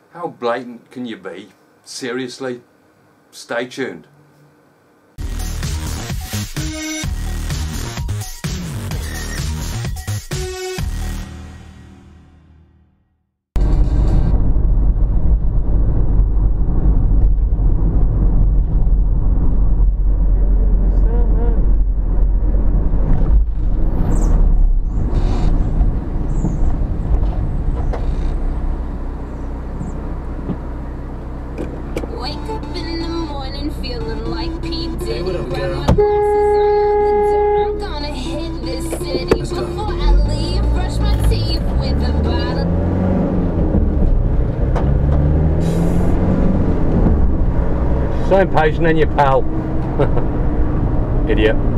How blatant can you be? Seriously? Stay tuned. So impatient, then you pal. Idiot.